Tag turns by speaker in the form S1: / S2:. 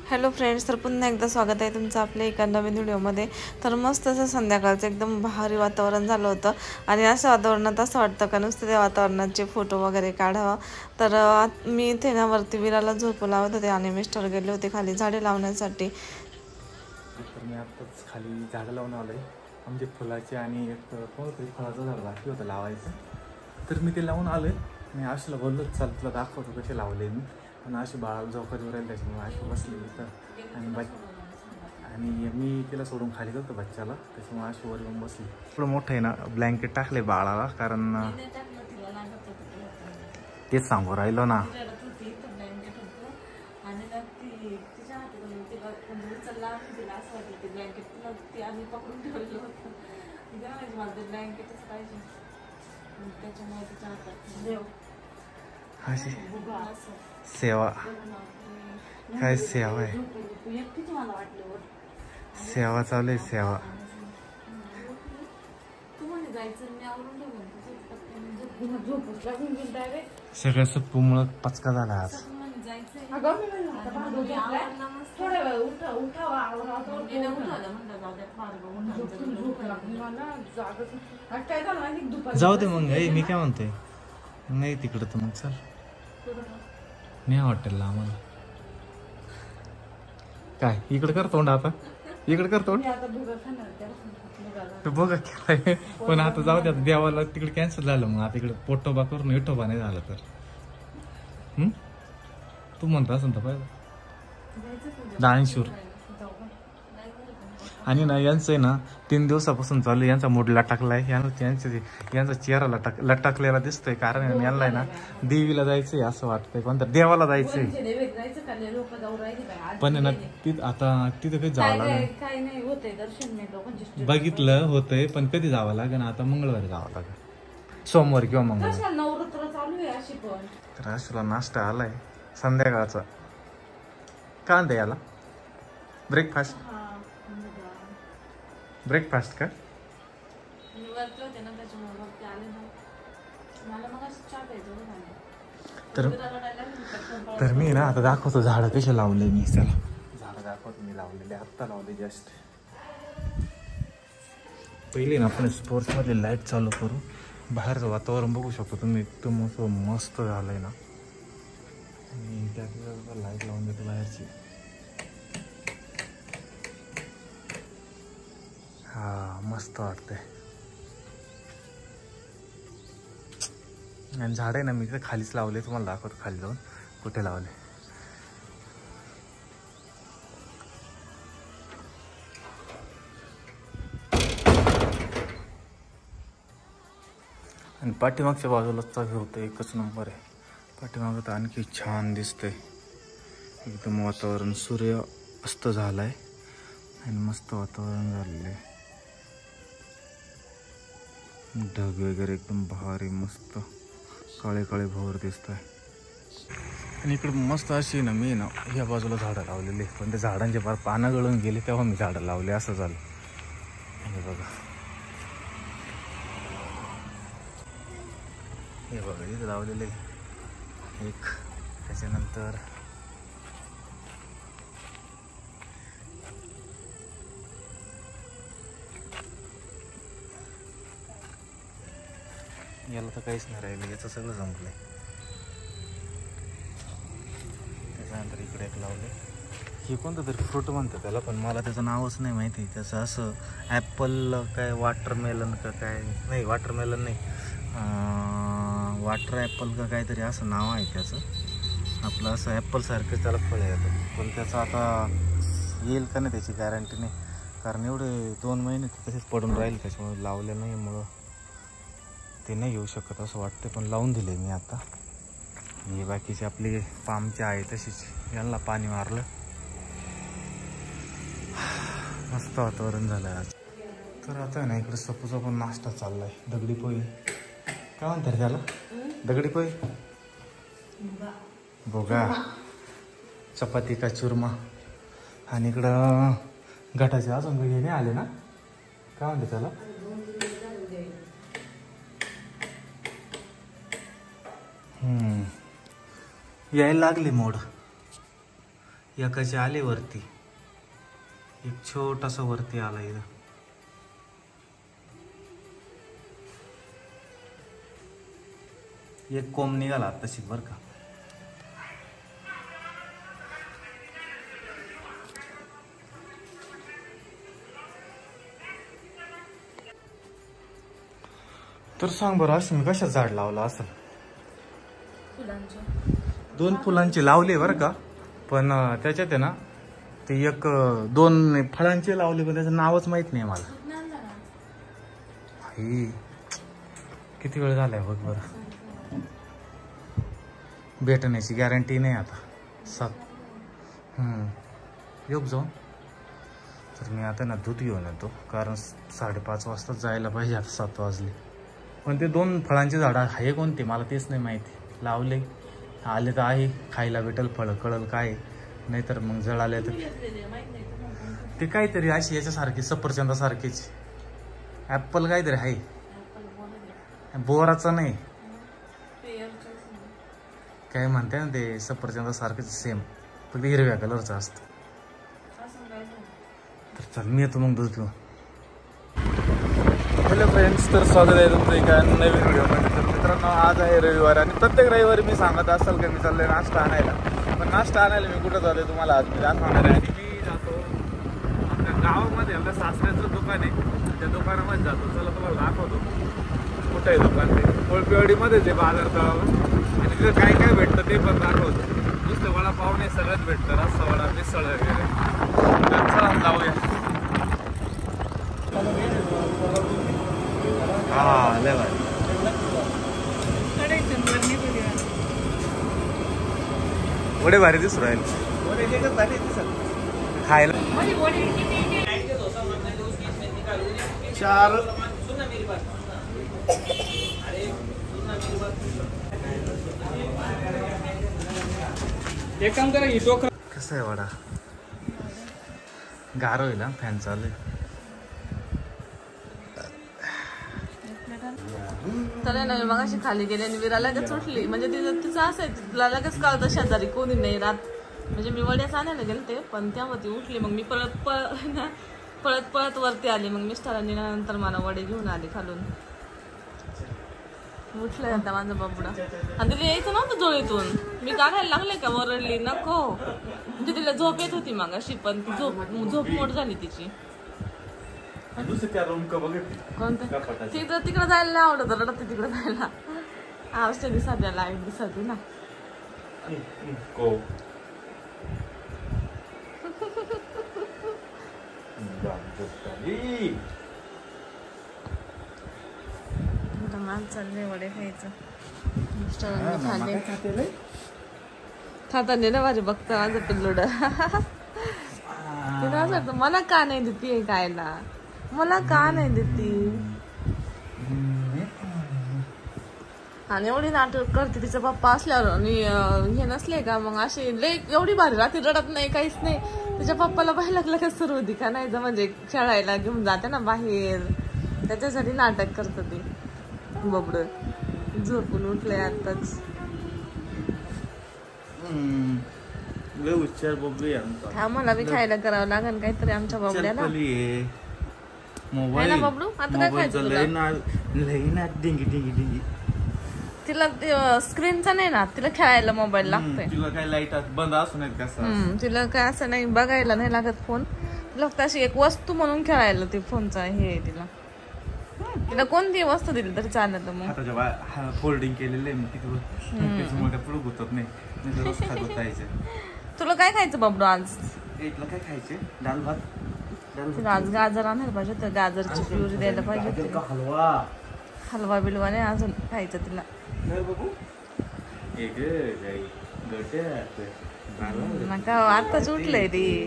S1: Hello friends, तर पुन्हा एकदा स्वागत आहे तुमचं आपल्या एका नवीन व्हिडिओमध्ये। तर मस्त असं संध्याकाळचं एकदम भारी वातावरण झालं होतं आणि अशा वातावरणात असं वाटतं का नुसतं त्या वातावरणाचे फोटो वगैरे काढावं। तर मी इथे ना वरती विराला झोपू लावत होते आणि मिस्टर गेले होते खाली झाडे लावण्यासाठी।
S2: तर मी आत्ताच खाली झाडं लावून आलो आहे म्हणजे फुलाचे आणि एक कोणतरी फळाचं झाड बाकी होतं लावायचं, तर मी ते लावून आलो आहे। मी आशूला बोललो चल तुला दाखवतो कसे लावले मी, पण आशू बाळाला झोपत राहील त्याच्यामुळे आशू बसली इथं आणि मी तिला सोडून खाली गेलो बच्चाला, त्याच्यामुळे आशू वर येऊन बसली। थोडं मोठं आहे ना, ब्लँकेट टाकले बाळाला, कारण तेच सांगू राहिलो ना। सेवा काय सेवा आहे, सेवा चालू आहे सेवा। सगळं सप्पूमुळं पचका झाला आज। जाऊ दे मग, मी काय म्हणतोय, नाही तिकडं तर मग चल नाही हॉटेलला आम्हाला। काय इकडे कर तोंड, आता इकडे कर तोंड बघा काय, पण आता जाऊ द्या देवाला तिकडे कॅन्सल झालं, मग आता इकडे पोटोबा करून विठोबा नाही झालं तर तू म्हणता असं तर पाहिजे दानशूर। आणि ना यांचं आहे ना 3 दिवसापासून चालू, यांचा मूड लटकलाय, यांचा चेहरा लटकलेला दिसतोय, कारण यांना आहे ना देवीला जायचंय असं वाटतंय, कोणत्या देवाला जायचंय, पण ना आता तिथं काही जावं लागेल, बघितलं होतंय पण कधी जावं लागेल, आता मंगळवारी जावं लागेल, सोमवार किंवा मंगळवार। तर आशूला नाश्ता आलाय संध्याकाळचा, कांदा याला ब्रेकफास्ट का? तर मी ना आता दाखवतो झाडं कसे लावले मी, चला झाडं दाखवतो मी लावलेले, आत्ता लावले जस्ट। पहिले ना आपण स्पोर्ट्स मध्ये लाईट चालू करू, बाहेरचं वातावरण बघू शकतो तुम्ही, एकदम असं मस्त झालंय ना, आणि त्यात लाईट लावून देतो बाहेरची। हा मस्त वाटतंय, आणि झाड आहे ना मी तिथे खालीच लावले, तुम्हाला दाखवतो खाली जाऊन कुठे लावले। आणि पाठीमागच्या बाजूलाच होतं, एकच नंबर आहे, पाठीमागं तर आणखी छान दिसतंय, एकदम वातावरण सूर्य अस्त झालाय आणि मस्त वातावरण झालेलं आहे, ढग वगैरे एकदम भारी मस्त काळे काळे भोर दिसत आहे। आणि इकडे मस्त अशी ना मी ना या बाजूला झाडं लावलेली, पण ते झाडांचे फार पानं गळून गेले तेव्हा मी झाडं लावले, असं झालं। हे बघा, हे बघा इथं लावलेले एक, त्याच्यानंतर याला तर काहीच नाही राहिलं, याचं सगळं संपलंय। त्याच्यानंतर इकडे एक लावले, हे कोणतं तरी फ्रूट म्हणतं त्याला, पण मला त्याचं नावच नाही माहिती, त्याचं असं ॲपल काय वॉटरमेलन का काय, नाही वॉटरमेलन नाही, वॉटर ॲपल का काहीतरी असं नाव आहे त्याचं, आपलं असं ॲपलसारखं त्याला फळ येतं, पण त्याचं आता येईल का नाही त्याची गॅरंटी नाही, कारण एवढे 2 महिने तसेच पडून राहील, त्याच्यामुळे लावलं नाही, मुळं ते नाही येऊ शकत असं वाटतं, पण लावून दिले मी आता। हे बाकीचे आपले पामचे आहे तशीच, यांना पाणी मारलं, मस्त वातावरण झालं आज। तर आता ना इकडे सपूचा पण नाश्ता चाललाय, दगडी पोळी काय म्हणतात त्याला, दगडी पोळी भोगा, चपाती का चुरमा, आणि इकडं गटाचे अजून काही नाही आले ना, काय म्हणते त्याला, यायला लागले मोड, एकाचे आले वरती, एक छोटासा वरती आला इथं. एक कोंब निघाला तशी बर का. तर सांग बरं, असं मी कशात झाड लावलं असं? दोन फुलांचे लावले बरं का, पण त्याच्यात आहे ना ते एक दोन फळांचे लावले, पण त्याचं नावच माहित नाही मला. किती वेळ झालाय बघ बरं. भेटण्याची गॅरंटी नाही आता. 7 योग जाऊन. तर मी आता ना दूध घेऊन येतो, कारण 5:30 वाजता जायला पाहिजे. आता 7 वाजले. पण ते 2 फळांचे झाड आहे कोणते मला तेच नाही माहिती. लावले आले तर आहे, खायला भेटल फळ, कळल काय. नाहीतर मग जळाले तर ते काहीतरी अशी याच्यासारखी सफरचंदासारखीच ऍपल काहीतरी आहे. बोराचं नाही, काय म्हणते ना ते सफरचंदासारखंच सेम, फक्त हिरव्या कलरचं असतं. तर चल मी येतो मग दूध घेऊन. हॅलो फ्रेंड्स, तर स्वागत आहे तुमचं एका नवीन व्हिडिओमध्ये. तर मित्रांनो, आज आहे रविवार आणि प्रत्येक रविवारी मी सांगत असाल की मी चाललोय नाश्ता आणायला. पण नाश्ता आणायला मी कुठं जातोय तुम्हाला आज मी दाखवणार आहे. आणि मी जातो आपल्या गावामध्ये, आपल्या सासऱ्याचं दुकान आहे, त्या दुकानामध्ये जातो. चला तुम्हाला दाखवतो कुठं आहे दुकान. ते कोळपेवाडीमध्येच आहे, बाजार तळावर. आणि तिथं काय काय भेटतं ते पण दाखवतो. नुसतं वडापाव नाही, सगळंच भेटतं, रस्सा वडा, मिसळ वगैरे. तर चला जाऊया. हा लय भारी. वडे भारी दिसू राहिले खायला. 4 एक काम करा, कसं आहे वडा. गार होईल फॅन चालू आहे.
S1: तर ना मी मगाशी खाली गेले आणि विरा लगेच उठली. म्हणजे तिचं असं आहे, तिला लगेच कळतं शेजारी कोणी नाही राहत. म्हणजे मी वड्याच आणायला गेलते, पण तेव्हा ती उठली. मग मी पळत वरती आली. मग मिस्टरांनी नंतर मला वडे घेऊन आले खालून. उठलं आता माझा बाबडा. आणि तिला यायचं नव्हतं जोळीतून. मी काढायला लागले का वरडली नको. म्हणजे तिला झोप येत होती मागाशी, पण ती झोप मोड झाली तिची. कोणतं तिकडे जायला नाही आवडत, रडत तिकडे जायला. आवश्य दिसत लाईट दिसत ना. चाललंय वडे खायचं. खाताना ना माझे बघता माझं पिल्लुड. तिला असं वाटतं मला का नाही देते खायला, मला का नाही देते. आणि एवढी नाटक करते तिचा पप्पा असल्यावर. आणि हे नसले का मग अशी लय एवढी भारी रात्री रडत नाही, काहीच नाही. तिच्या पप्पाला बाहेर लागलं का सुरू होती का नाही, म्हणजे खेळायला घेऊन जाते ना बाहेर, त्याच्यासाठी नाटक करत ते बबड. झोपून उठले आताच. मला बी खायला करावं लागेल काहीतरी आमच्या बाबड्याला. मोबाईल बबडू आता काय खायचं तिला. स्क्रीनचा नाही ना तिला, खेळायला मोबाईल लागतोय.
S2: तिला काय लाईट बंद असू नये कसं,
S1: तिला काय असं नाही, बघायला नाही लागत फोन. तिला फक्त अशी एक वस्तू म्हणून खेळायला ते फोनचा हे तिला. तिला कोणती वस्तू दिली तरी चालत. मग
S2: फोल्डिंग केलेले मोठ्या पुढे गुतत नाही.
S1: तुला काय खायचं बाबडू आज?
S2: काय खायचे? दाल भात.
S1: तिला आज गाजर आणायला पाहिजे होतं, गाजरची प्युरी द्यायला पाहिजे. हलवा बिलवा नाही अजून खायचं तिला. नका आताच उठलंय ती.